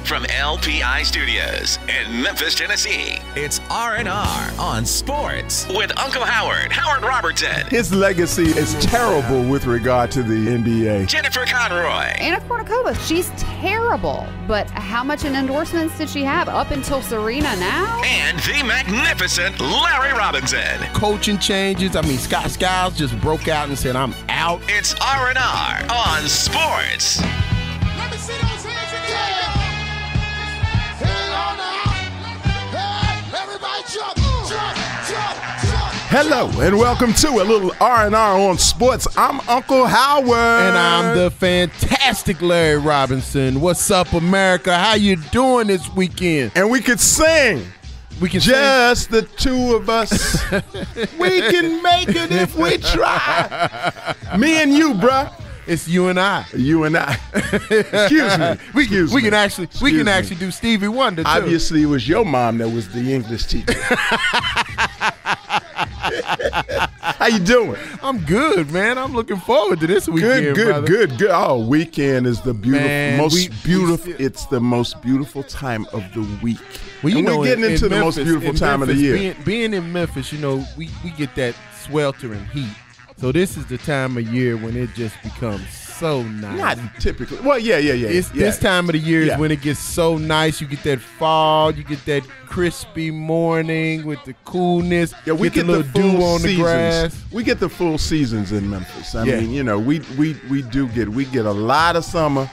from LPI Studios in Memphis, Tennessee. It's R&R on Sports with Uncle Howard Robertson. His legacy is terrible with regard to the NBA. Jennifer Conroy. Anna Kournikova, she's terrible. But how much in endorsements did she have up until Serena now? And the magnificent Larry Robinson. Coaching changes. Scott Skiles just broke out and said, I'm out. It's R&R on Sports. Let me see those hands again. Hang on now. Hey, everybody jump, jump, jump, jump. Hello and welcome to a little R&R on Sports. I'm Uncle Howard. And I'm the fantastic Larry Robinson. What's up, America? How you doing this weekend? And we could sing. We can just sing. The two of us. We can make it if we try. Me and you, bruh. It's you and I. You and I. Excuse me. We can actually do Stevie Wonder too. Obviously, it was your mom that was the English teacher. How you doing? I'm good, man. I'm looking forward to this weekend. Good. Oh, weekend is the beautiful, it's the most beautiful time of the week. Well, and we're getting into the Memphis, most beautiful time of the year. Being in Memphis, we get that sweltering heat. So this is the time of year when it just becomes so nice. Not typically. Well, yeah. This time of the year is when it gets so nice. You get that fall. You get that crispy morning with the coolness. Yeah, we get the little full dew on seasons. The grass. We get the full seasons in Memphis. I mean, we get a lot of summer.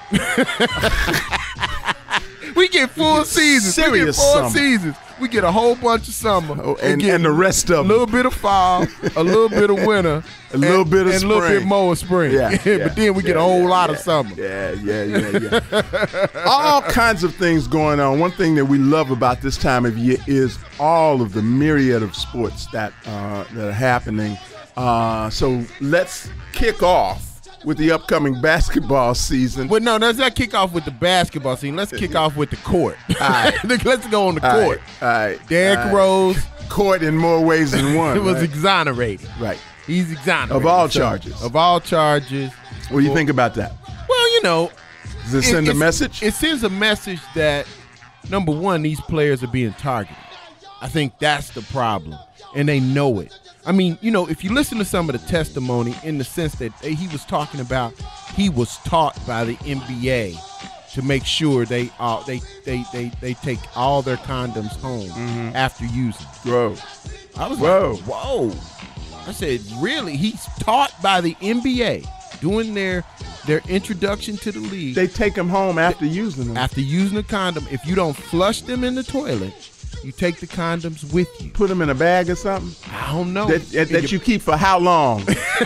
We get full seasons. Serious seasons. We get a whole bunch of summer. And the rest of a little bit of fall, a little bit of winter, a little bit of spring. And a little bit more of spring. But then we get a whole lot of summer. Yeah. All kinds of things going on. One thing that we love about this time of year is all of the myriad of sports that are happening. So let's kick off with the upcoming basketball season. Well, no, let's not kick off with the basketball season. Let's kick off with the court. All right. Let's go on the court. All right. Derrick Rose. Court in more ways than one. Was exonerated. Right. He's exonerated. Of all charges. What do you think about that? Well, does it send a message? It sends a message that, number one, these players are being targeted. I think that's the problem, and they know it. I mean, if you listen to some of the testimony in the sense that he was talking about, he was taught by the NBA to make sure they take all their condoms home after using. Whoa. I was like, whoa. I said, really? He's taught by the NBA doing their introduction to the league. They take them home after using them. After using a condom, if you don't flush them in the toilet, you take the condoms with you. Put them in a bag or something? I don't know. That you keep for how long?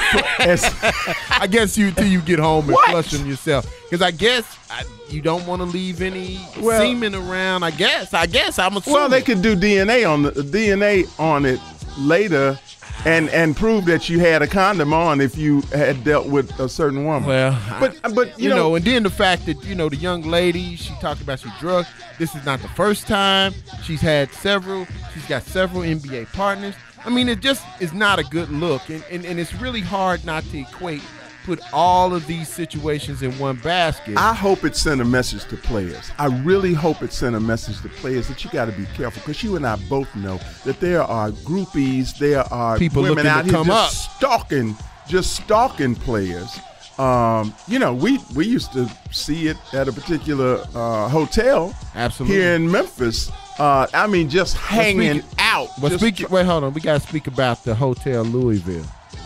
I guess till you get home and flush them yourself. Because I guess you don't want to leave any semen around. I guess I'm assuming. Well, they could do DNA on it later and prove that you had a condom on if you had dealt with a certain woman. Well, but you know, and then the fact that the young lady, she talked about she drugged. This is not the first time. She's got several NBA partners. I mean, it just is not a good look, and it's really hard not to put all of these situations in one basket. I hope it sent a message to players. I really hope it sent a message to players that you got to be careful, because you and I both know that there are groupies, there are people women looking out to here come just stalking players. We used to see it at a particular hotel. Absolutely. Here in Memphis. Just hanging out. Wait, hold on. We got to speak about the Hotel Louisville.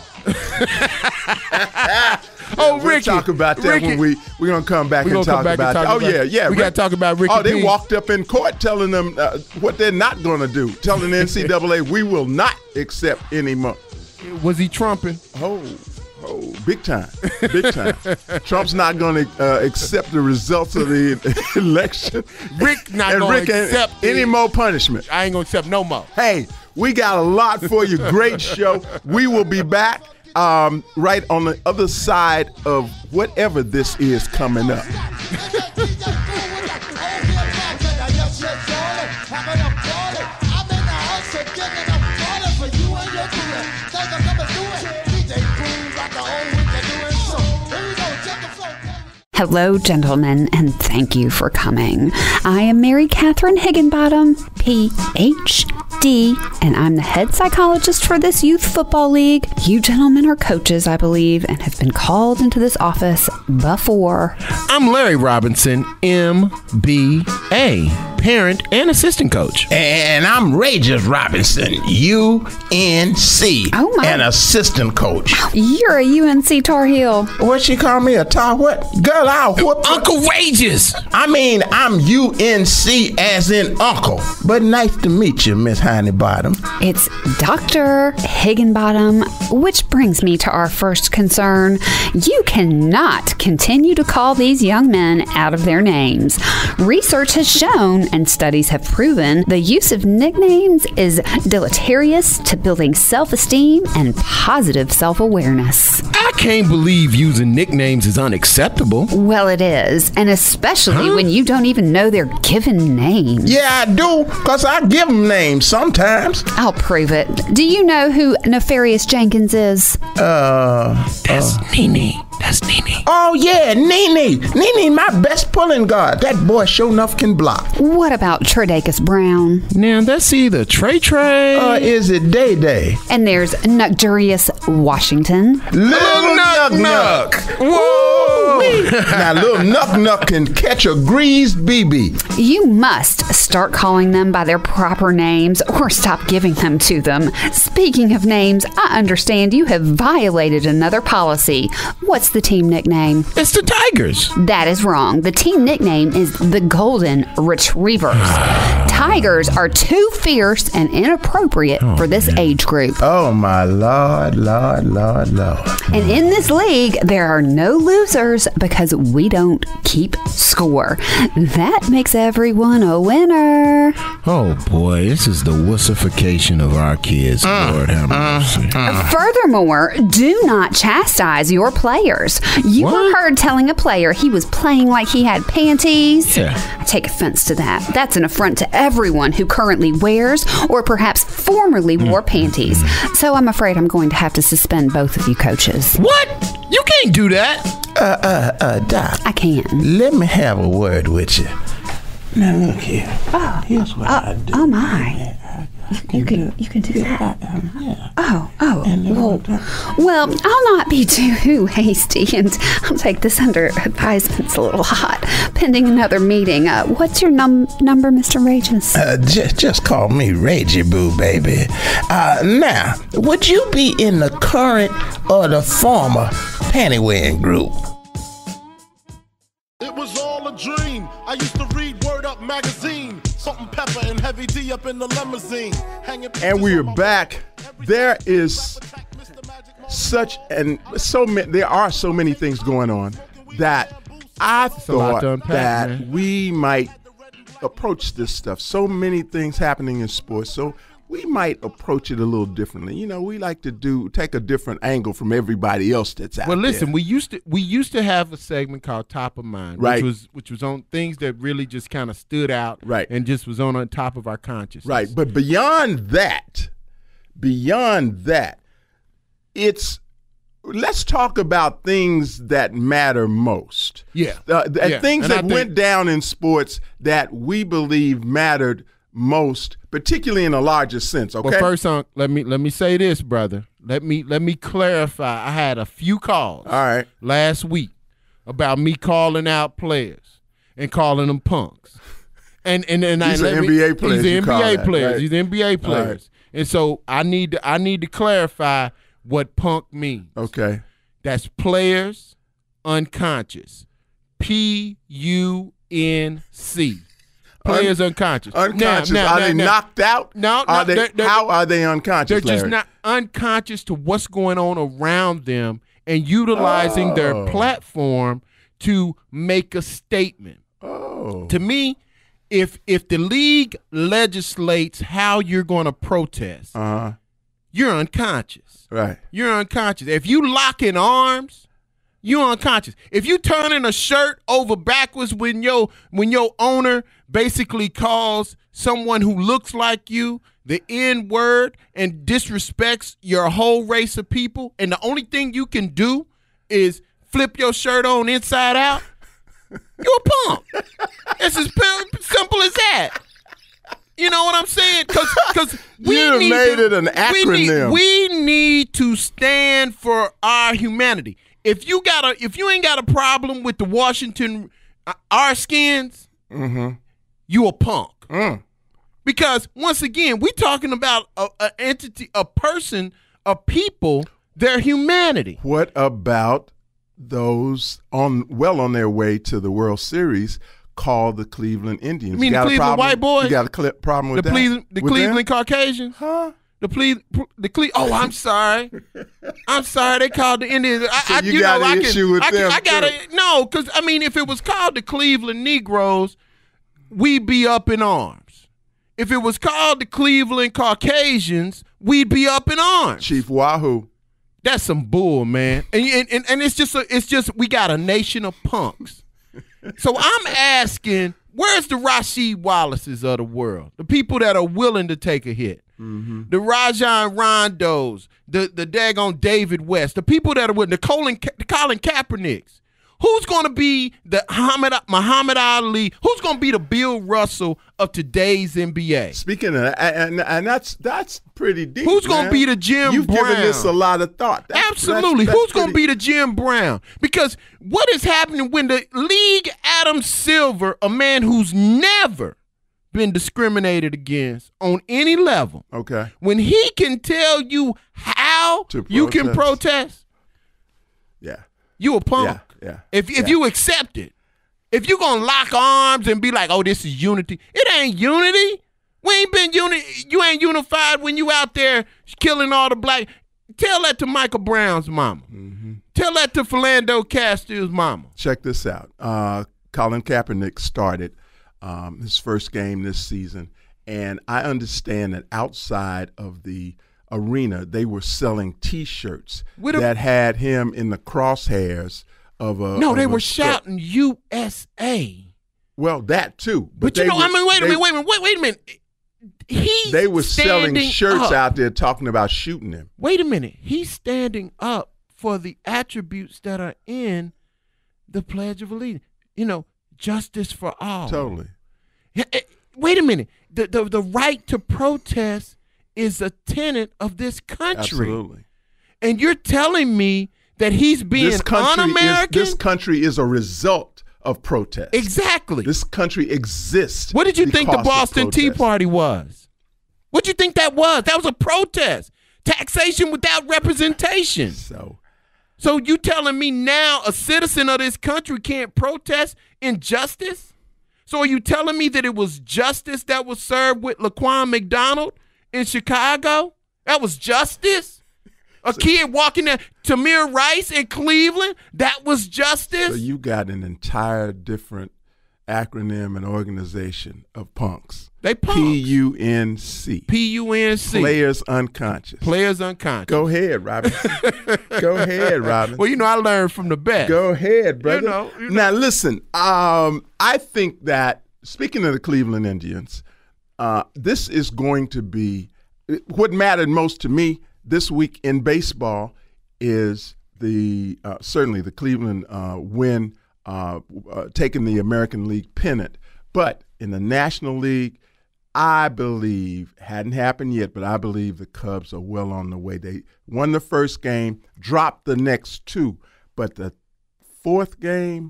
Ricky. We'll talk about that when we're going to come back and talk about that. Yeah. We got to talk about Ricky. Oh, they walked up in court telling them what they're not going to do, telling the NCAA, we will not accept any more. Was he trumping? Oh, big time. Trump's not going to accept the results of the election. Rick not going to accept any more punishment. I ain't going to accept no more. Hey, we got a lot for you. Great show. We will be back right on the other side of whatever this is coming up. Hello, gentlemen, and thank you for coming. I am Mary Catherine Higginbottom, Ph.D., and I'm the head psychologist for this youth football league. You gentlemen are coaches, I believe, and have been called into this office before. I'm Larry Robinson, M.B.A., parent and assistant coach. And I'm Ragus Robinson, UNC, and assistant coach. You're a UNC Tar Heel. What she call me, a tar what? Girl, I'll whoop Uncle Ragus. I mean, I'm UNC as in uncle. But nice to meet you, Miss Honeybottom. It's Dr. Higginbottom, which brings me to our first concern. You cannot continue to call these young men out of their names. Research has shown, and studies have proven, the use of nicknames is deleterious to building self-esteem and positive self-awareness. I can't believe using nicknames is unacceptable. Well, it is, and especially when you don't even know their given names. Yeah, I do, because I give them names sometimes. I'll prove it. Do you know who Nefarious Jenkins is? That's Nene. That's Nene. Oh, yeah, Nene. Nene, my best pulling guard. That boy sure enough can block. What about Tredakus Brown? Now, that's either Trey. Or is it Day? And there's Nucdurius Washington. Little Nuck. Whoa! Now, little Nuck can catch a greased BB. You must start calling them by their proper names or stop giving them to them. Speaking of names, I understand you have violated another policy. What's the team nickname? It's the Tigers. That is wrong. The team nickname is the Golden Retrievers. Tigers are too fierce and inappropriate for this age group. Oh, my Lord. And in this league, there are no losers because we don't keep score. That makes everyone a winner. Oh, boy, this is the wussification of our kids. Lord have mercy. Furthermore, do not chastise your players. You were heard telling a player he was playing like he had panties. Yeah. I take offense to that. That's an affront to everyone who currently wears or perhaps formerly wore panties. So I'm afraid I'm going to have to suspend both of you coaches. What? You can't do that. Doc. I can. Let me have a word with you. Now look here. Here's what I do. Oh my. You can do that. Well, I'll not be too hasty, and I'll take this under advisement. It's a little hot, pending another meeting. What's your number, Mr. Ragus? Just call me Ragy Boo, baby. Now, would you be in the current or the former panty wearing group? It was all a dream. I used to read Word Up magazine. Salt and pepper and Heavy D up in the limousine. And we are back. There is there are so many things going on that I thought that we might approach this stuff. So many things happening in sports. So we might approach it a little differently. You know, we like to take a different angle from everybody else that's out there. Well, listen, we used to have a segment called Top of Mind, right, which was on things that really just kind of stood out, right, and just was on top of our consciousness. Right, but beyond that, let's talk about things that matter most. Yeah. Things that went down in sports that we believe mattered most, particularly in a larger sense. Okay. Well, first, let me say this, brother. Let me clarify. I had a few calls. All right. Last week about me calling out players and calling them punks. And these are NBA players. These are NBA players. Right? These are NBA players. Right. And so I need to clarify what punk means. Okay. That's players unconscious. PUNC. Players unconscious. Unconscious. Are they knocked out? No. How are they unconscious, They're just not unconscious to what's going on around them and utilizing their platform to make a statement. To me, if the league legislates how you're going to protest, you're unconscious. Right. You're unconscious. If you lock in arms, you're unconscious. If you turning a shirt over backwards when your owner basically calls someone who looks like you the N-word and disrespects your whole race of people, and the only thing you can do is flip your shirt on inside out, you're a punk. It's as simple as that. You know what I'm saying? Because you made it an acronym. We need to stand for our humanity. If you ain't got a problem with the Washington Redskins, you a punk. Because once again, we talking about an entity, a person, a people, their humanity. What about those on their way to the World Series called the Cleveland Indians? You mean the Cleveland white boys? You got a problem with that? The Cleveland Caucasians? Huh? Oh, I'm sorry. I'm sorry. They called the Indians. You got an issue with them? No, because I mean, if it was called the Cleveland Negroes, we'd be up in arms. If it was called the Cleveland Caucasians, we'd be up in arms. Chief Wahoo. That's some bull, man. And it's just we got a nation of punks. So I'm asking, where's the Rasheed Wallaces of the world? The people that are willing to take a hit. The Rajon Rondos, the daggone David West, the people that are with the Colin Kaepernicks. Who's going to be the Muhammad Ali? Who's going to be the Bill Russell of today's NBA? Speaking of that, and that's pretty deep. Who's going to be the Jim You've Brown? You've given this a lot of thought. Absolutely. Who's going to be the Jim Brown? Because what is happening when the league, Adam Silver, a man who's never been discriminated against on any level, okay, when he can tell you how you can protest, you a punk. Yeah. If you accept it, if you're gonna lock arms and be like, oh, this is unity, it ain't unity. We ain't been you ain't unified when you out there killing all the black. Tell that to Michael Brown's mama. Tell that to Philando Castile's mama. Check this out. Colin Kaepernick started his first game this season, and I understand that outside of the arena, they were selling T-shirts that had him in the crosshairs of a. No, they were shouting USA. Well, that too, but you know, wait a minute. They were selling shirts out there talking about shooting him. Wait a minute, he's standing up for the attributes that are in the Pledge of Allegiance. You know, justice for all. Totally. Wait a minute, the right to protest is a tenet of this country. Absolutely. And you're telling me that he's being un-American? This country is a result of protest. Exactly. This country exists. What did you think the Boston Tea Party was? What did you think that was? That was a protest. Taxation without representation. So you telling me now a citizen of this country can't protest injustice? So are you telling me that it was justice that was served with Laquan McDonald in Chicago? That was justice? A kid walking there, Tamir Rice in Cleveland, that was justice? So you got an entire different acronym and organization of punks. They punks. PUNC. PUNC. Players Unconscious. Players Unconscious. Go ahead, Robin. Go ahead, Robin. Well, you know, I learned from the best. Go ahead, brother. You know. Now, listen, I think that, speaking of the Cleveland Indians, this is going to be, what mattered most to me this week in baseball is certainly the Cleveland win, taking the American League pennant. But in the National League, I believe, hadn't happened yet, but I believe the Cubs are well on the way. They won the first game, dropped the next two, but the fourth game,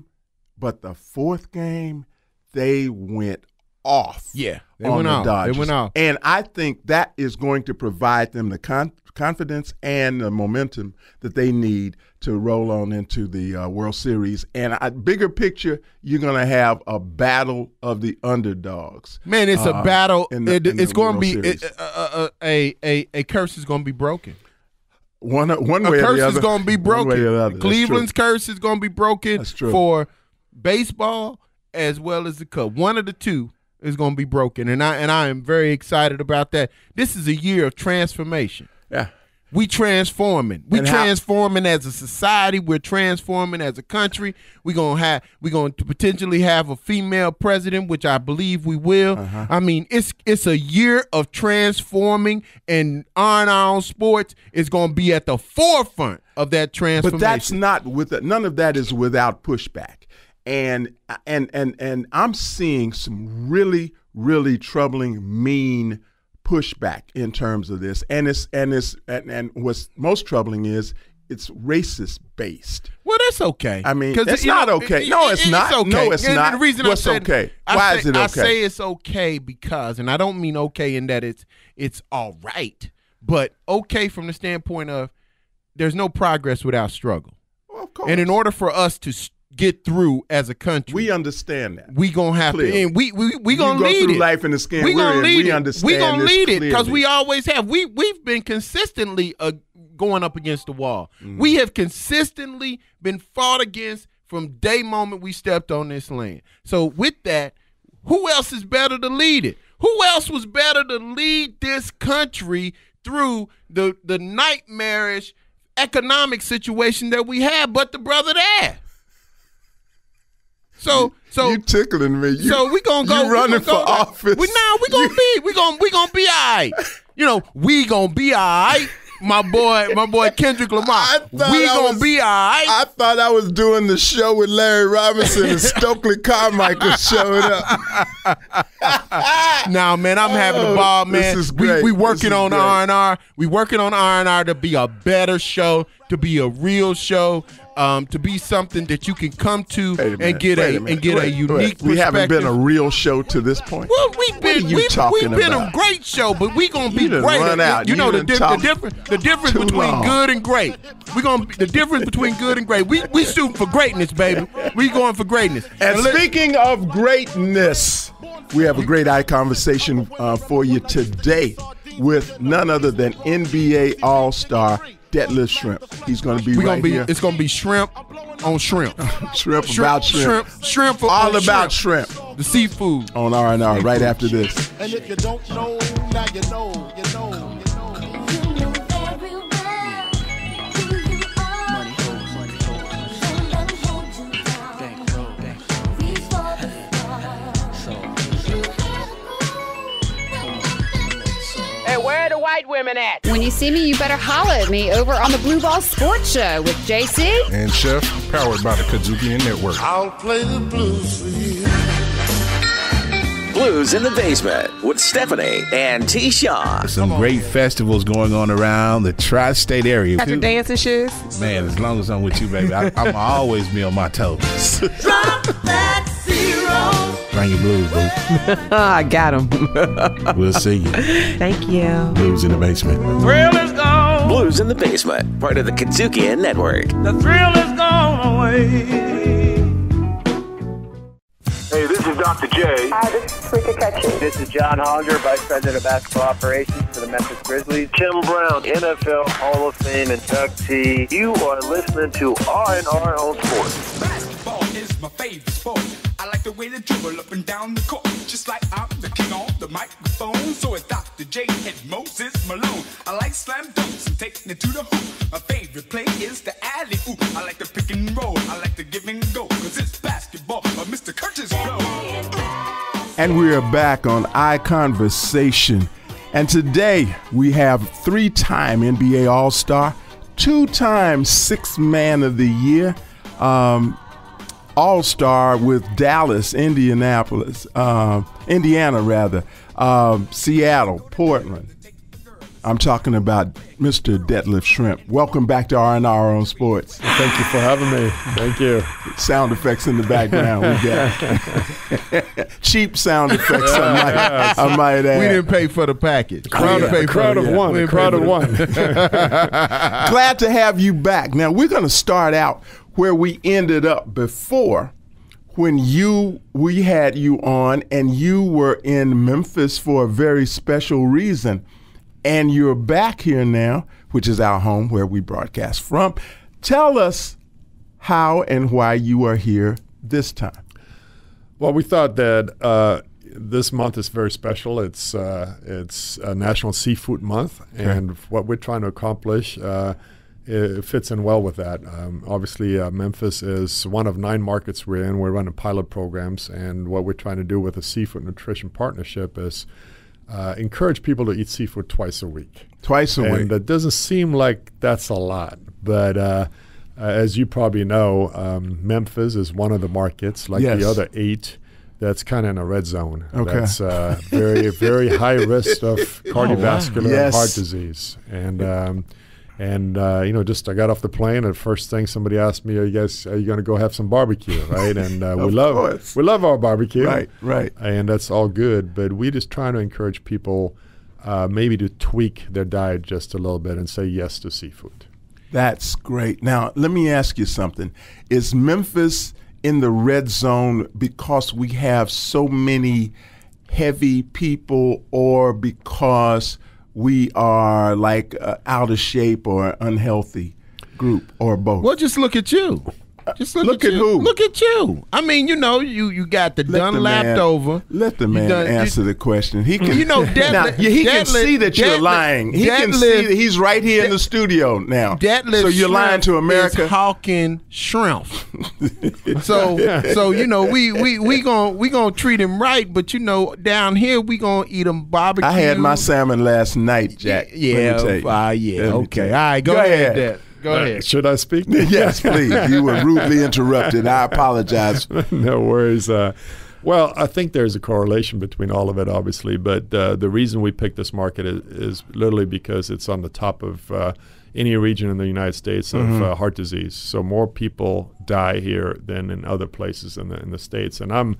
they went off. Yeah, they went off. And I think that is going to provide them the confidence and the momentum that they need to roll on into the World Series. And bigger picture, you're going to have a battle of the underdogs. Man, it's a battle. It's going to be a curse is going to be broken. One way or the other. A curse is going to be broken. Cleveland's curse is going to be broken. That's true. For baseball as well as the Cubs. One of the two is going to be broken, and I am very excited about that. This is a year of transformation. Yeah. We transforming. We transforming as a society. We're transforming as a country. We're going to potentially have a female president, which I believe we will. I mean, it's a year of transforming, and R&R Sports is going to be at the forefront of that transformation. But that's not none of that is without pushback. And I'm seeing some really, really troubling, mean pushback in terms of this. And what's most troubling is it's racist based. Well, that's okay. I mean, it's not okay. No, it's not. Okay. No, it's not. The reason What's okay? Why is it okay? I say it's okay because, and I don't mean okay in that it's all right, but okay from the standpoint of there's no progress without struggle. Well, of course. And in order for us to get through as a country, we understand that. We gonna have clearly. to, and we gonna lead it. Go through life in the skin. We gonna lead we it. Understand we gonna lead it because clearly. we always have. We've been consistently going up against the wall. We have consistently been fought against from day moment we stepped on this land. So with that, who else is better to lead it? Who else was better to lead this country through the nightmarish economic situation that we have but the brother there? So you tickling me. So we gonna go. You running for office? We gonna be all right. You know, we gonna be all right. My boy Kendrick Lamar. We gonna be all right. I thought I was doing the show with Larry Robinson and Stokely Carmichael showing up. Now, man, I'm having a ball, man. This is great. We working on R&R. We working on R&R to be a better show, to be a real show, to be something that you can come to and get a unique perspective. We haven't been a real show to this point. Well, we've been a great show, but we gonna be great. Run out. You know the difference between good and great. The difference between good and great. We shooting for greatness, baby. We going for greatness. And speaking of greatness, we have a great eye conversation for you today with none other than NBA All-Star Detlef Schrempf. He's going to be here. It's going to be shrimp on shrimp. Shrimp about shrimp. Shrimp all about shrimp. The seafood. On R&R right after this. And if you don't know, now you know, you know, you know. Where are the white women at? When you see me, you better holler at me over on the Blue Ball Sports Show with JC and Chef, powered by the Kazukian Network. I'll play the blues for you. Blues in the Basement with Stephanie and T-Shaw. Some great festivals going on around the tri-state area. Got your dancing shoes? Man, as long as I'm with you, baby, I'm always be on my toes. Drop that zero. Bring your blues, boo. I got them. We'll see you. Thank you. Blues in the Basement. The thrill is gone. Blues in the Basement, part of the Kazukian Network. The thrill is gone away. Hey, this is Dr. J. Hi, this is Rika Ketchum. This is John Hollinger, Vice President of Basketball Operations for the Memphis Grizzlies. Tim Brown, NFL Hall of Fame inductee. You are listening to R&R on Sports. Basketball is my favorite sport. I like the way they dribble up and down the court. Just like I'm the king on the microphone. So it's Dr. J and Moses Malone. I like slam dunks and taking it to the hoop. My favorite play is the alley-oop. I like the pick and roll. I like the give and go. Cause it's basketball or Mr. Curtis Blow. And we are back on Eye Conversation. And today we have three-time NBA All-Star, two-time Sixth Man of the Year, All-Star with Dallas, Indiana, Seattle, Portland. I'm talking about Mr. Detlef Schrempf. Welcome back to R&R on Sports. Thank you for having me. Thank you. Sound effects in the background. We got cheap sound effects. I might add. We didn't pay for the package. Crowd of one. Glad to have you back. Now we're going to start out where we ended up before, when we had you on and you were in Memphis for a very special reason. And you're back here now, which is our home where we broadcast from. Tell us how and why you are here this time. Well, we thought that this month is very special. It's a National Seafood Month, and what we're trying to accomplish it fits in well with that. Obviously, Memphis is one of 9 markets we're in. We're running pilot programs, and what we're trying to do with the Seafood Nutrition Partnership is encourage people to eat seafood twice a week. Twice a week. And it doesn't seem like that's a lot, but as you probably know, Memphis is one of the markets, like Yes. the other 8, that's kind of in a red zone. Okay. That's very, very high risk of cardiovascular Yes. and heart disease. And you know, just I got off the plane, and first thing somebody asked me, are you going to go have some barbecue, right? And we love our barbecue. Right. And that's all good, but we just trying to encourage people maybe to tweak their diet just a little bit and say yes to seafood. That's great. Now, let me ask you something. Is Memphis in the red zone because we have so many heavy people, or because we are like out of shape or unhealthy group, or both? Well, just look at you. Just look at you. who? Look at you. I mean, you know, you got the done lapped over. Let the man answer the question. He can. You know, now, he can see that you're lying. He can see that he's right here in the studio now. Detlef so you're lying to America. Is hawking shrimp. so you know, we gonna treat him right, but you know, down here we gonna eat him barbecue. I had my salmon last night, Jack. Yeah. Okay. All right. Go ahead, Dad. Go ahead. Should I speak? Yes, please. You were rudely interrupted. I apologize. No worries. Well, I think there's a correlation between all of it, obviously, but the reason we picked this market is literally because it's on the top of any region in the United States of heart disease. So more people die here than in other places in the States. And I'm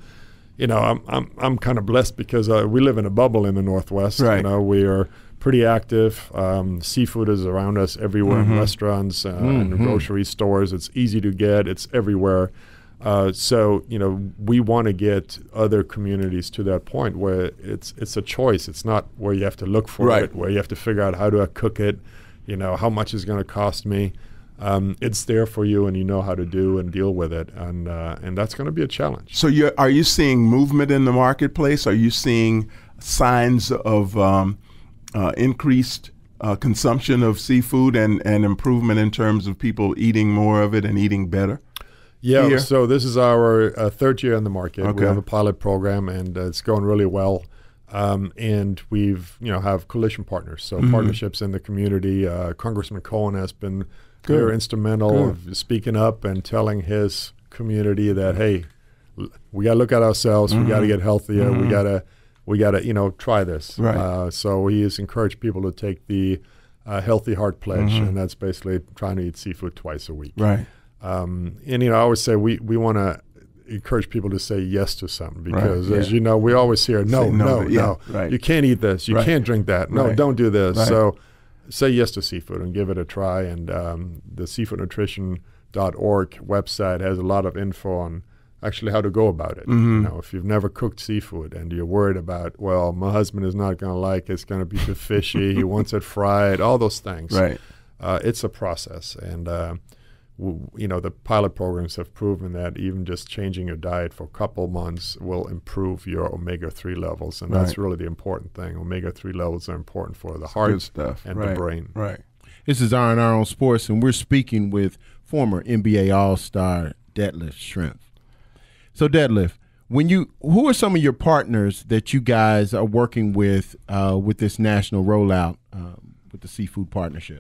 kind of blessed because we live in a bubble in the Northwest. Right. You know, we are pretty active. Seafood is around us everywhere in restaurants and grocery stores. It's easy to get. It's everywhere. So, you know, we want to get other communities to that point where it's a choice. It's not where you have to look for it, where you have to figure out how do I cook it, you know, how much is going to cost me. It's there for you, and you know how to do and deal with it, and that's going to be a challenge. So are you seeing movement in the marketplace? Are you seeing signs of increased consumption of seafood and improvement in terms of people eating more of it and eating better? Yeah, here? So this is our third year in the market. Okay. We have a pilot program, and it's going really well. And we've, have coalition partners, so partnerships in the community. Congressman Cohen has been very instrumental of speaking up and telling his community that, hey, we got to look at ourselves. We got to get healthier. We got to, try this. Right. So he has encouraged people to take the Healthy Heart Pledge, and that's basically trying to eat seafood twice a week. Right. And, I always say we want to encourage people to say yes to something because, as you know, we always hear, no. Right. You can't eat this. You can't drink that. No, don't do this. Right. So say yes to seafood and give it a try. And the seafoodnutrition.org website has a lot of info on actually how to go about it. If you've never cooked seafood and you're worried about, well, my husband is not going to like it, it's going to be too fishy, he wants it fried, all those things. Right. It's a process. And, the pilot programs have proven that even just changing your diet for a couple months will improve your omega-3 levels. And that's really the important thing. Omega-3 levels are important for the heart and the brain. Right. This is R&R on Sports, and we're speaking with former NBA All-Star Detlef Schrempf. So, Detlef, who are some of your partners that you guys are working with this national rollout with the Seafood Partnership?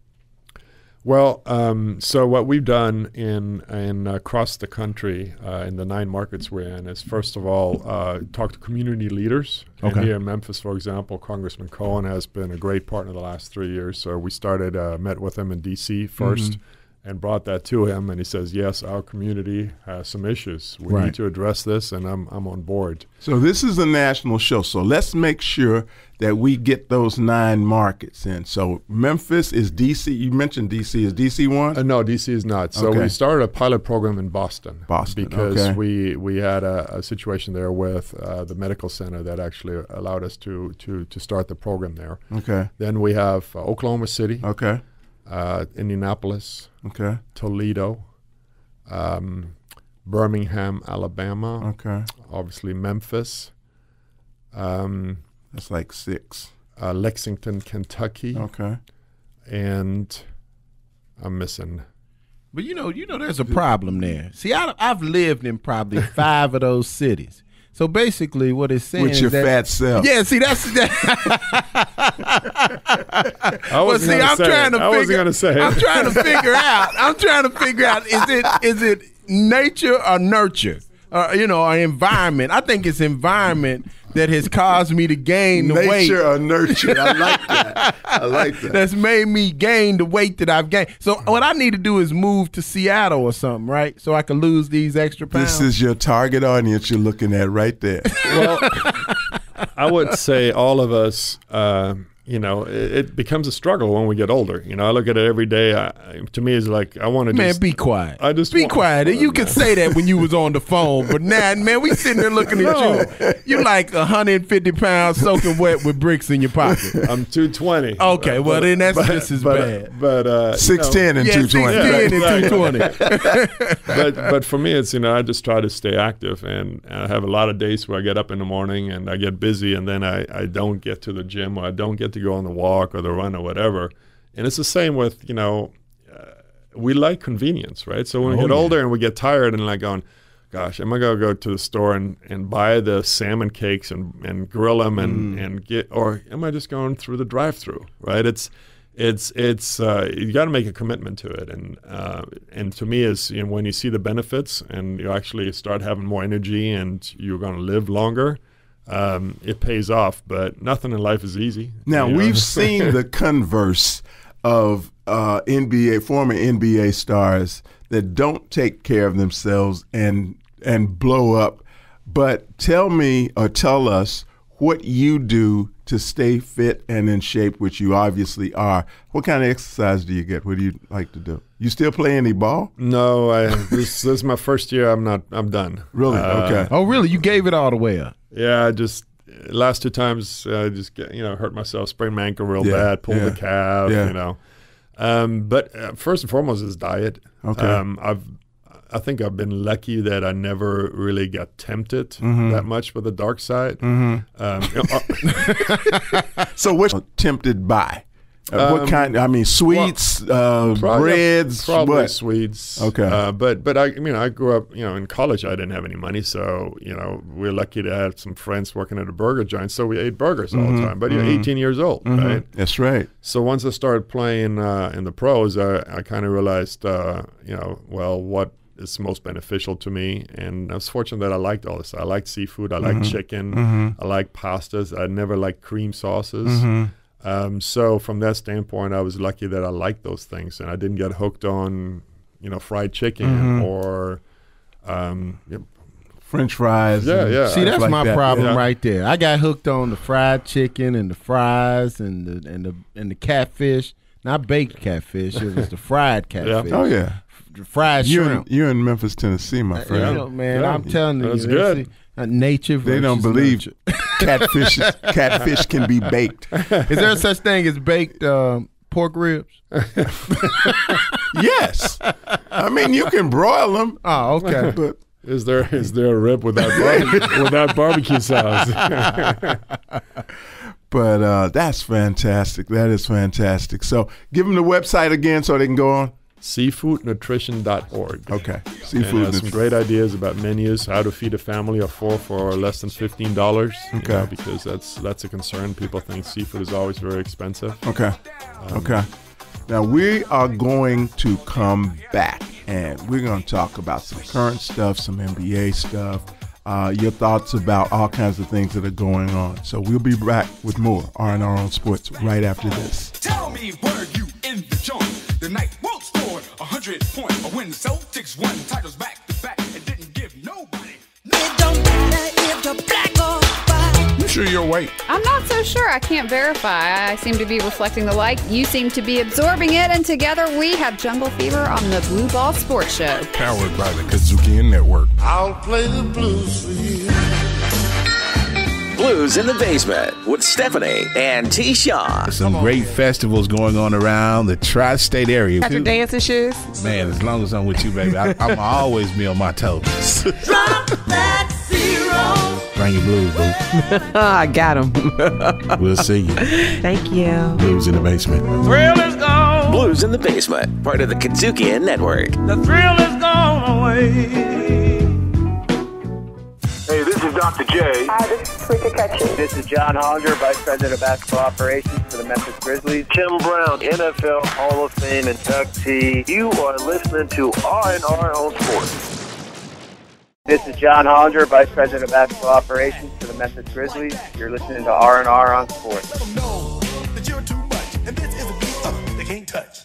Well, so what we've done in across the country in the 9 markets we're in is, first of all, talk to community leaders. And here in Memphis, for example, Congressman Cohen has been a great partner the last 3 years. So we met with him in D.C. first and brought that to him. And he says, yes, our community has some issues. We need to address this, and I'm on board. So this is a national show. So let's make sure that we get those 9 markets in. So Memphis is D.C. You mentioned D.C. Is D.C. one? No, D.C. is not. So we started a pilot program in Boston. Because we had a situation there with the medical center that actually allowed us to start the program there. Okay. Then we have Oklahoma City. Okay. Indianapolis. Okay. Toledo. Birmingham, Alabama. Okay. Obviously Memphis. That's like 6. Lexington, Kentucky. Okay. And I'm missing. But you know, there's a problem there. See, I've lived in probably 5 of those cities. So basically, what it's saying with your is that, fat self. Yeah, see, that's that. I'm trying to figure out is it nature or nurture, or environment. I think it's environment that has caused me to gain the weight. Nature or nurture. I like that. I like that. That's made me gain the weight that I've gained. So what I need to do is move to Seattle or something, right? So I can lose these extra pounds. This is your target audience you're looking at right there. Well, I would say all of us, it becomes a struggle when we get older. I look at it every day. To me, it's like I want to Man, be quiet. I just be quiet. You could say that when you was on the phone, but now, man, we sitting there looking at you. You like 150 pounds soaking wet with bricks in your pocket. I'm 220. Okay, well then that's just as bad. But 6'10" and 220. 6'10" and 220. But for me, it's I just try to stay active, and I have a lot of days where I get up in the morning and I get busy, and then I don't get to the gym, or I don't get to go on the walk or the run or whatever. And it's the same with, we like convenience, right? So when we get older and we get tired and like going, gosh, am I going to go to the store and buy the salmon cakes and grill them and get, or am I just going through the drive-through, right? It's you got to make a commitment to it. And to me is, when you see the benefits and you actually start having more energy and you're going to live longer, it pays off, but nothing in life is easy. Now, we've seen the converse of former NBA stars that don't take care of themselves and blow up. But tell me or tell us what you do to stay fit and in shape, which you obviously are. What kind of exercise do you get? What do you like to do? You still play any ball? No, this is my first year. I'm done. Really? Okay. Oh, really? You gave it all the way up? Yeah, last 2 times I just hurt myself, sprained my ankle real bad, pulled the calf, But first and foremost is diet. Okay. I think I've been lucky that I never really got tempted that much with the dark side. So what tempted by? What kind? I mean, sweets, breads, probably what? Sweets. Okay. But I grew up, in college I didn't have any money, so we're lucky to have some friends working at a burger joint, so we ate burgers all the time. But you're 18 years old, right? That's right. So once I started playing in the pros, I kind of realized, what is most beneficial to me, and I was fortunate that I liked all this. I liked seafood, I liked chicken, I liked pastas. I never liked cream sauces. So from that standpoint, I was lucky that I liked those things, and I didn't get hooked on, fried chicken or French fries. Yeah. See, that's like my that. problem right there. I got hooked on the fried chicken and the fries and the catfish. Not baked catfish. It was the fried catfish. Oh yeah. Fried shrimp. You're in Memphis, Tennessee, my friend. Man, I'm telling you, that's good. Nature versus They don't believe nurture. catfish can be baked. Is there such thing as baked pork ribs? Yes. I mean, you can broil them. Oh, okay. But Is there a rib without barbecue sauce? But that's fantastic. That is fantastic. So give them the website again so they can go on. Seafoodnutrition.org. Okay. Seafood. Some great ideas about menus, how to feed a family of 4 for less than $15. Okay. Because that's a concern. People think seafood is always very expensive. Okay. Okay. Now we are going to come back and we're going to talk about some current stuff, some NBA stuff, your thoughts about all kinds of things that are going on. So we'll be back with more R&R on Sports right after this. Tell me, were you in the joint? The night Wolves scored 100 points. Or when the Celtics won titles back to back and didn't give nobody. It don't matter if you're black or white. You sure you're white? I'm not so sure. I can't verify. I seem to be reflecting the light. You seem to be absorbing it. And together we have Jungle Fever on the Blue Ball Sports Show. Powered by the Kazuki Network. I'll play the blues for you. Blues in the Basement with Stephanie and T. Shaw. Some great festivals going on around the tri-state area. Got your dancing shoes? Man, as long as I'm with you, baby, I'm always be on my toes. Drop that zero. Bring your blues, boo. I got them. We'll see you. Thank you. Blues in the Basement. Thrill is gone. Blues in the Basement, part of the Kazuki Network. The thrill is gone away. Hey, this is Dr. J. Hi, this is Rika Ketchum. This is John Hollinger, Vice President of Basketball Operations for the Memphis Grizzlies. Tim Brown, NFL Hall of Fame inductee. You are listening to R&R on Sports. This is John Hollinger, Vice President of Basketball Operations for the Memphis Grizzlies. You're listening to R&R on Sports. Let them know that you're too much, and this is a beat they can't touch.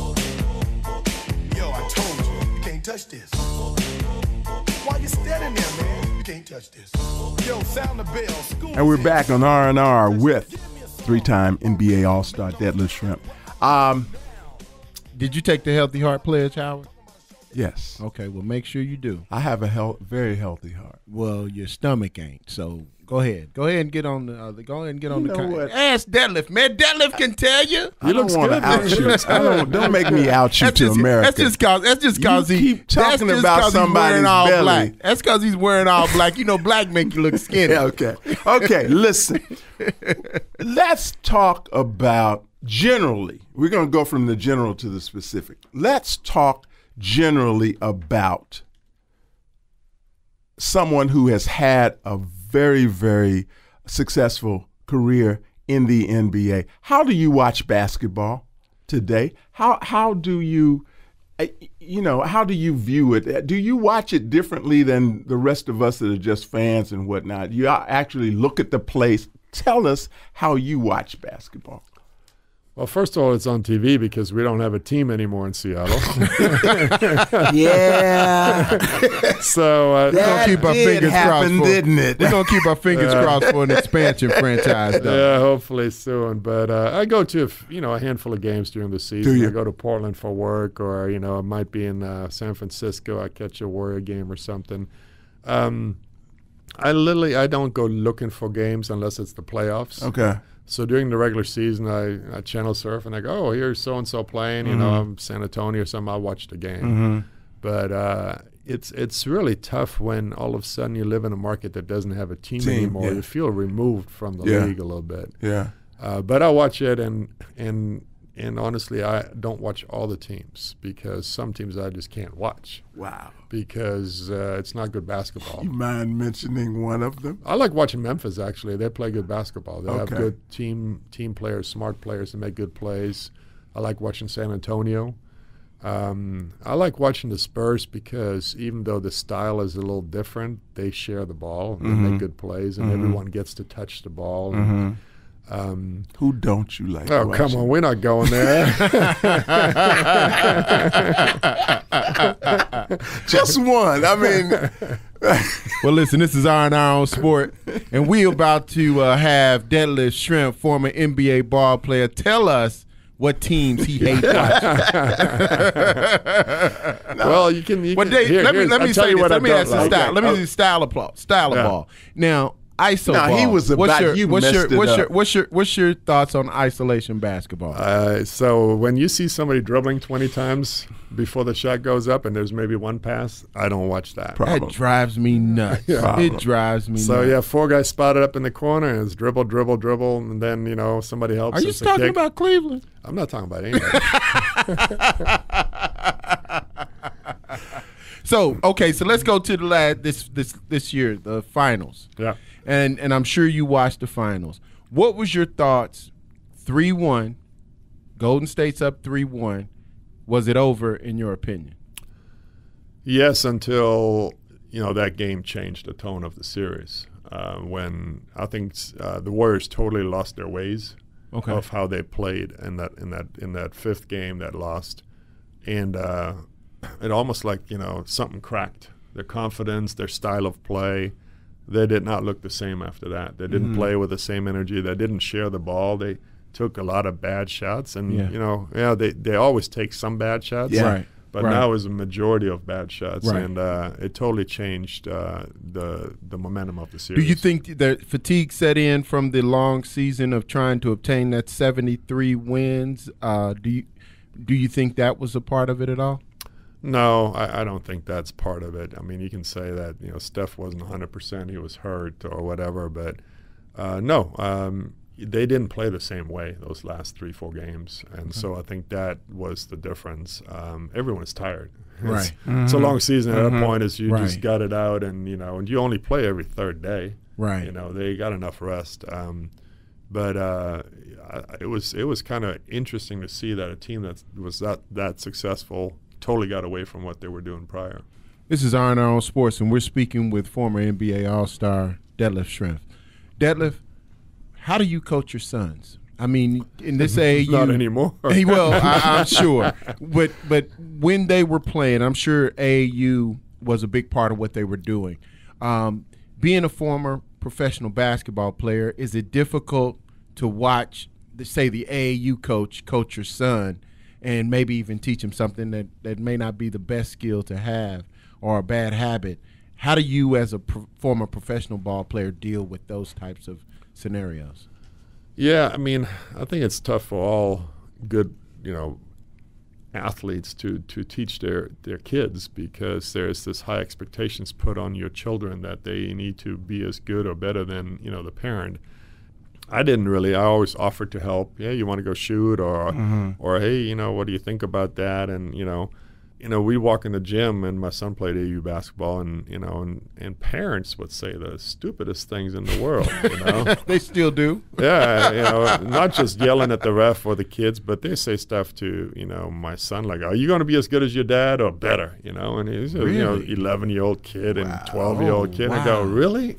Yo, I told you, you can't touch this. Why you standing there, man? You can't touch this. Yo, sound the bell. School And we're back on R&R with three-time NBA All-Star Detlef Schrempf. Did you take the Healthy Heart Pledge, Howard? Yes. Okay, well, make sure you do. I have a very healthy heart. Well, your stomach ain't. So go ahead. Go ahead and get on the. Go ahead and get on You the. know what? Ask Detlef, man. Detlef can tell you. I don't want to out you. Don't make me out you to America. That's just cause you he keep talking about somebody's all belly. black. That's because he's wearing all black. You know, black make you look skinny. Yeah, okay. Listen. Let's talk about generally. We're going to go from the general to the specific. Let's talk generally about someone who has had a very, very successful career in the NBA. How do you watch basketball today? How do you, how do you view it? Do you watch it differently than the rest of us that are just fans and whatnot? You actually look at the place. Tell us how you watch basketball. Well, first of all, it's on TV because we don't have a team anymore in Seattle. Yeah. So we're going to keep our fingers crossed. Didn't it? We're going to keep our fingers crossed for an expansion franchise, though. Yeah, hopefully soon. But I go to a handful of games during the season. Do you? I go to Portland for work, or it might be in San Francisco. I catch a Warrior game or something. I don't go looking for games unless it's the playoffs. Okay. So during the regular season, I channel surf and I go, oh, here's so-and-so playing, I'm San Antonio or something, I'll watch the game. Mm-hmm. But it's really tough when all of a sudden you live in a market that doesn't have a team anymore. Yeah. You feel removed from the league a little bit. Yeah. But I watch it, and honestly, I don't watch all the teams because some teams I just can't watch. Wow. Because it's not good basketball. You mind mentioning one of them? I like watching Memphis, actually. They play good basketball. They have Okay. good team players, smart players that make good plays. I like watching San Antonio. I like watching the Spurs because even though the style is a little different, they share the ball. They make good plays, and everyone gets to touch the ball. And, who don't you like? Oh, come on. We're not going there. Just one. I mean. Well, listen, this is R&R on Sport, and we about to have Detlef Schrempf, former NBA ball player, tell us what teams he hates watching. Well, you can. Let me say this. Let me ask you style. Let me see style of ball. Now, ISO ball. he was about What's your thoughts on isolation basketball? So when you see somebody dribbling 20 times before the shot goes up and there's maybe one pass, I don't watch that. That drives me nuts. It drives me nuts. So, yeah, four guys spotted up in the corner, and it's dribble, and then, somebody helps. Are you talking about Cleveland? I'm not talking about anybody. So let's go to the this year, the finals. Yeah. And I'm sure you watched the finals. What was your thoughts? 3-1, Golden State's up 3-1. Was it over in your opinion? Yes, until that game changed the tone of the series. When I think the Warriors totally lost their ways of how they played in that fifth game that lost, and it almost like something cracked. Their confidence, their style of play. They did not look the same after that. They didn't play with the same energy. They didn't share the ball. They took a lot of bad shots, and they always take some bad shots. Yeah. Right. But now is a majority of bad shots, Right. and it totally changed the momentum of the series. Do you think that fatigue set in from the long season of trying to obtain that 73 wins? Do you think that was a part of it at all? No, I don't think that's part of it. I mean, you can say that Steph wasn't 100%; he was hurt or whatever. But no, they didn't play the same way those last 3-4 games, and so I think that was the difference. Everyone's tired. Right. It's a long season at that point. Is you Right. just got it out, and and you only play every third day. Right. They got enough rest. But it was kind of interesting to see that a team that was that successful totally got away from what they were doing prior. This is R&R on Sports, and we're speaking with former NBA All-Star Detlef Schrempf. Detlef, how do you coach your sons? I mean, in this AAU, not anymore. Well, I'm sure, but when they were playing, I'm sure AAU was a big part of what they were doing. Being a former professional basketball player, is it difficult to watch, say, the AAU coach your son, and maybe even teach him something that may not be the best skill to have or a bad habit? How do you, as a former professional ball player, deal with those types of scenarios? Yeah, I mean, I think it's tough for all good, athletes to teach their kids, because there's this high expectations put on your children that they need to be as good or better than, the parent. I didn't really. I always offered to help. Yeah, you want to go shoot, or hey, what do you think about that? And we walk in the gym, and my son played AU basketball, and and parents would say the stupidest things in the world. They still do. Yeah, not just yelling at the ref or the kids, but they say stuff to my son like, "Are you going to be as good as your dad or better?" And he's a Really? 11-year-old kid and 12-year-old kid. Wow. I go, really,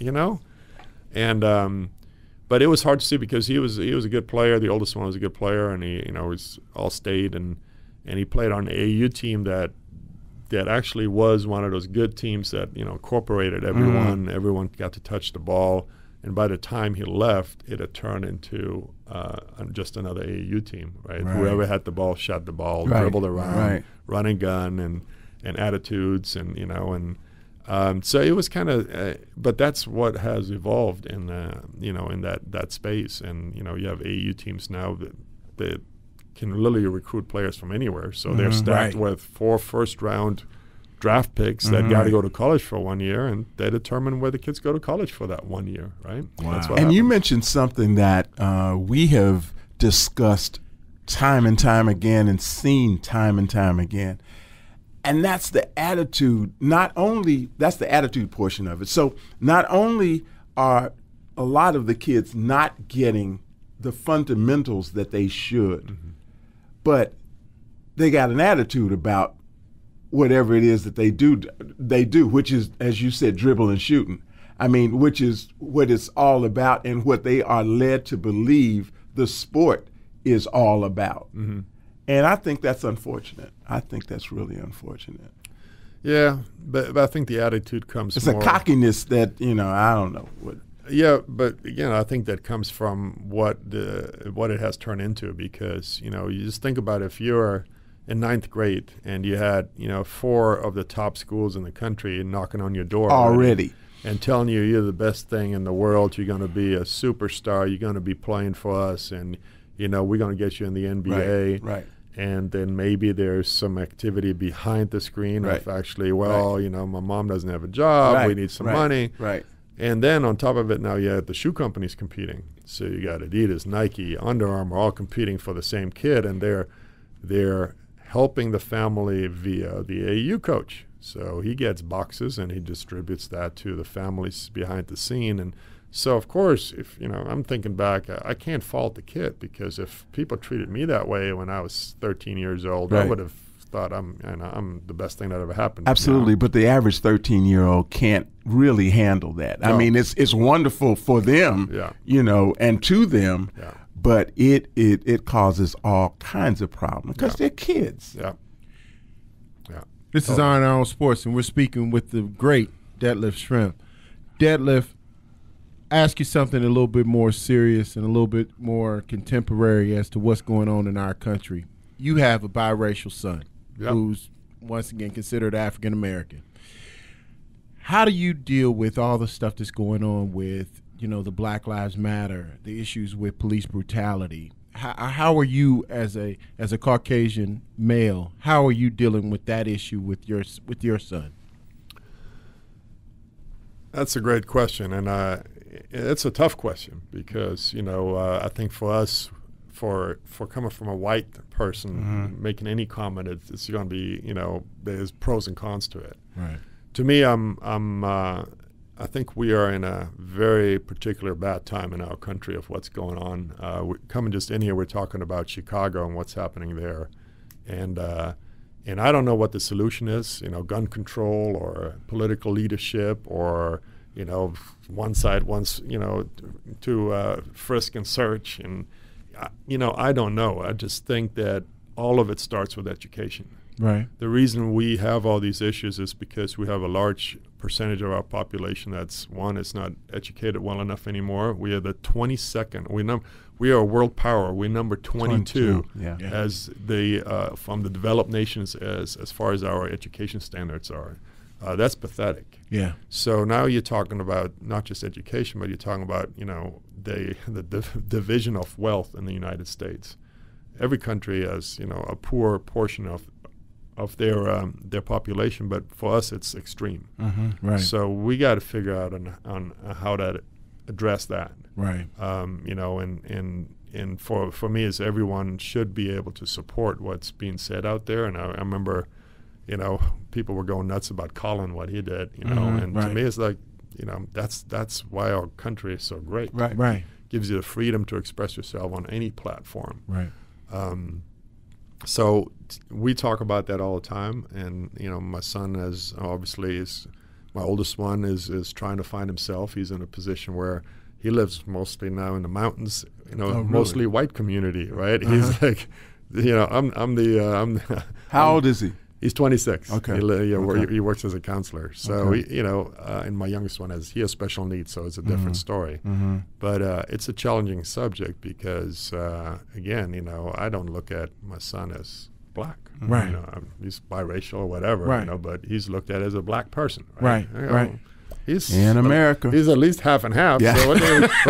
and but it was hard to see, because he was a good player. The oldest one was a good player, and he was all-state, and he played on an AAU team that actually was one of those good teams that incorporated everyone. Everyone got to touch the ball, and by the time he left, it had turned into just another AAU team. Right? Whoever had the ball shot the ball, dribbled around, run and gun, and attitudes, and so it was kind of, but that's what has evolved in in that space. And you have AAU teams now that can literally recruit players from anywhere. So they're stacked with 4 first-round draft picks that got to go to college for 1 year, and they determine where the kids go to college for that 1 year, right? Wow. That's what and happens. You mentioned something that we have discussed time and time again and seen time and time again. And that's the attitude. That's the attitude portion of it. So not only are a lot of the kids not getting the fundamentals that they should, but they got an attitude about whatever it is that they do, which is, as you said, dribble and shooting. I mean, which is what it's all about, and what they are led to believe the sport is all about. And I think that's unfortunate. I think that's really unfortunate. Yeah, but I think the attitude comes It's more, a cockiness that, I don't know what. Yeah, but again, I think that comes from what it has turned into, because you just think about if you're in 9th grade and you had 4 of the top schools in the country knocking on your door already and telling you you're the best thing in the world, you're going to be a superstar, you're going to be playing for us, and we're going to get you in the NBA. Right. And then maybe there's some activity behind the screen of actually, my mom doesn't have a job, we need some money. Right. And then on top of it, now you have the shoe companies competing. So you got Adidas, Nike, Under Armour, all competing for the same kid, and they're helping the family via the AAU coach. So he gets boxes and he distributes that to the families behind the scene. And so, of course, if I'm thinking back, I can't fault the kid, because if people treated me that way when I was 13 years old, I would have thought I'm the best thing that ever happened. Absolutely, but the average 13-year-old can't really handle that. No. I mean, it's wonderful for them, and to them, but it causes all kinds of problems because they're kids. Yeah. This is R&R on Sports, and we're speaking with the great Detlef Schrempf. Detlef, ask you something a little bit more serious and a little bit more contemporary as to what's going on in our country. You have a biracial son who's, once again, considered African American. How do you deal with all the stuff that's going on with, the Black Lives Matter, the issues with police brutality? How are you, as a Caucasian male, how are you dealing with that issue with your son? That's a great question, and it's a tough question because, I think for us, for coming from a white person, making any comment, it's going to be, there's pros and cons to it. Right. To me, I think we are in a very particular bad time in our country of what's going on. Coming just in here, we're talking about Chicago and what's happening there, and I don't know what the solution is. Gun control or political leadership or one side wants to frisk and search, and I don't know. I just think that all of it starts with education. Right. The reason we have all these issues is because we have a large percentage of our population that's is not educated well enough anymore. We are the 22nd. We are a world power. We're number 22 as from the developed nations as far as our education standards are. That's pathetic. Yeah. So now you're talking about not just education, but you're talking about the division of wealth in the United States. Every country has a poor portion of their population, but for us it's extreme. Right. So we got to figure out on how to address that. Right. And for me, is everyone should be able to support what's being said out there. And I remember, people were going nuts about Colin, what he did. And to me, it's like, that's why our country is so great. Right. Right. Gives you the freedom to express yourself on any platform. Right. So we talk about that all the time, and my son my oldest one is trying to find himself. He's in a position where he lives mostly now in the mountains, mostly white community, right? He's like, I'm How old is he? He's 26. Okay. He works as a counselor. So, and my youngest one he has special needs, so it's a different story. But it's a challenging subject because, again, I don't look at my son as black. Right. He's biracial or whatever, right. But he's looked at as a black person. Right. Right. He's in America. He's at least half and half. Yeah. So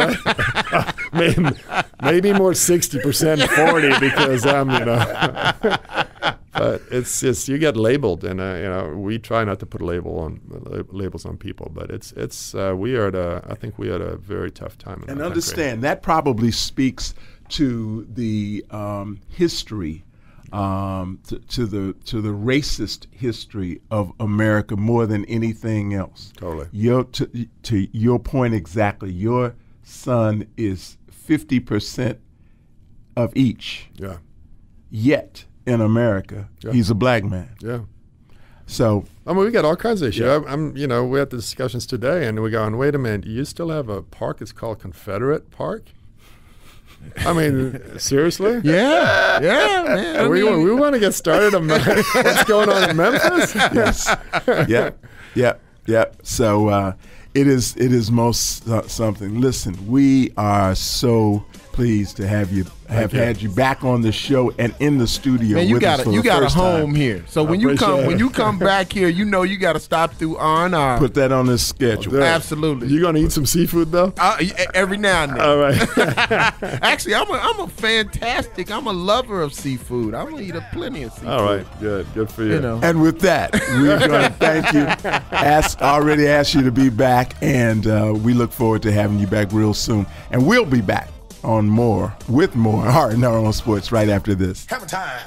maybe more 60%, 40 because I'm, But it's just you get labeled, and we try not to put labels on people. But it's I think we are at a very tough time. And understand that probably speaks to the history, to the racist history of America more than anything else. Totally. To your point exactly, your son is 50% of each. Yeah. Yet in America, he's a black man. Yeah. So we got all kinds of issues. Yeah. We had the discussions today, and we're going, wait a minute, you still have a park? It's called Confederate Park. I mean, seriously? Yeah, man. We want to get started on what's going on in Memphis. Yes. Yeah. So it is most something. Listen, we are so pleased to have had you back on the show and in the studio. Man, you got a home time. Here. So when you come back here, you got to stop through R&R. Put that on the schedule. Absolutely. You gonna eat some seafood though? Every now and then. All right. Actually, I'm a lover of seafood. I'm gonna eat plenty of seafood. All right, good for you. And with that, we're going to thank you. Already asked you to be back, and we look forward to having you back real soon. And we'll be back with more R&R on Sports right after this. Have a time.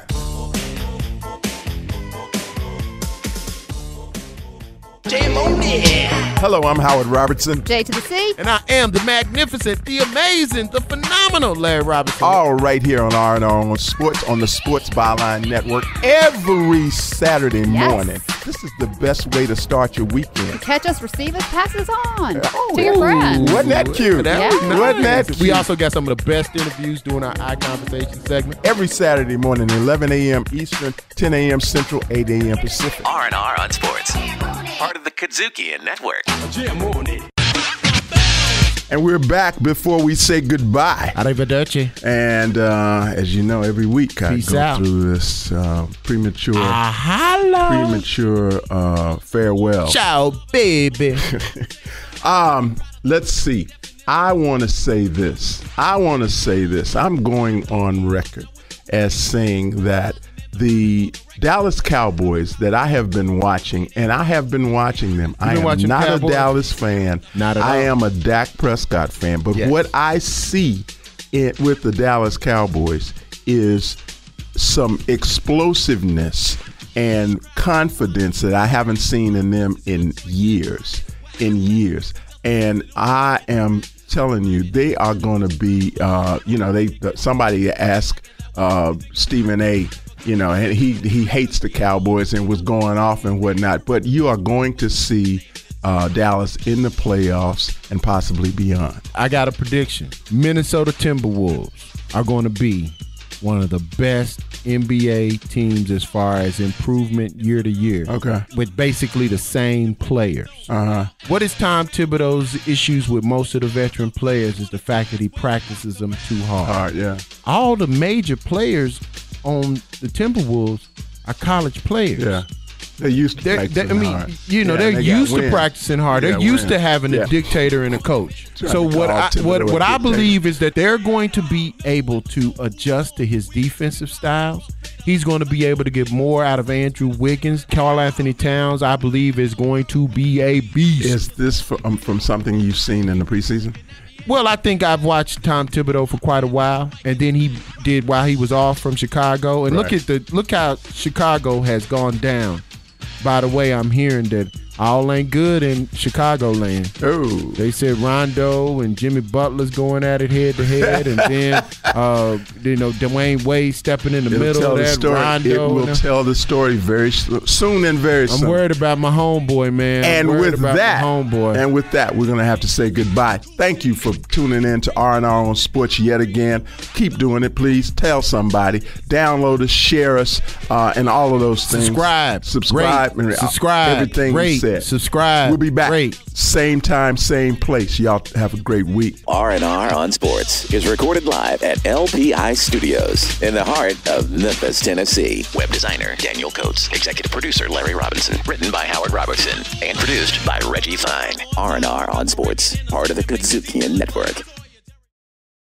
Hello, I'm Howard Robertson. J to the C. And I am the magnificent, the amazing, the phenomenal Larry Robinson. All right here on R&R on Sports on the Sports Byline Network every Saturday morning. This is the best way to start your weekend. Catch us, receive us, pass us on to your friends. Wasn't that cute? Wasn't that cute? We also got some of the best interviews during our Eye Conversation segment. Every Saturday morning, 11 a.m. Eastern, 10 a.m. Central, 8 a.m. Pacific. R&R on Sports. Part of the Kazukian Network. And we're back before we say goodbye. Arrivederci. And as you know, every week I go through this premature farewell. Ciao, baby. Let's see. I want to say this. I'm going on record as saying that the Dallas Cowboys that I have been watching, and I have been watching them. I am not a Dallas fan. Not at all. I am a Dak Prescott fan. But what I see with the Dallas Cowboys is some explosiveness and confidence that I haven't seen in them in years. And I am telling you, they are going to be, somebody asked Stephen A., and he hates the Cowboys and was going off and whatnot. But you are going to see Dallas in the playoffs and possibly beyond. I got a prediction. Minnesota Timberwolves are going to be one of the best NBA teams as far as improvement year to year. Okay. With basically the same players. What is Tom Thibodeau's issues with most of the veteran players is the fact that he practices them too hard. All the major players on the Timberwolves are college players. Yeah. They're used to practicing hard. They're used to practicing hard. They're used to having a dictator and a coach. So what I believe is that they're going to be able to adjust to his defensive styles. He's going to be able to get more out of Andrew Wiggins. Karl Anthony Towns, I believe, is going to be a beast. Is this from something you've seen in the preseason? Well, I think I've watched Tom Thibodeau for quite a while, and then he did while he was off from Chicago. And look how Chicago has gone down. By the way, I'm hearing that all ain't good in Chicagoland. Oh, they said Rondo and Jimmy Butler's going at it head to head, and then Dwayne Wade stepping in the middle of that. Rondo, it will tell the story very soon and very soon. I'm worried about my homeboy, man. And with that, we're gonna have to say goodbye. Thank you for tuning in to R&R on Sports yet again. Keep doing it, please. Tell somebody. Download us, share us, and all of those things. Subscribe, everything we said. Subscribe. We'll be back. Same time, same place. Y'all have a great week. R&R on Sports is recorded live at LPI Studios in the heart of Memphis, Tennessee. Web designer Daniel Coates. Executive producer Larry Robinson. Written by Howard Robertson. And produced by Reggie Fine. R&R on Sports. Part of the Kutsukian Network.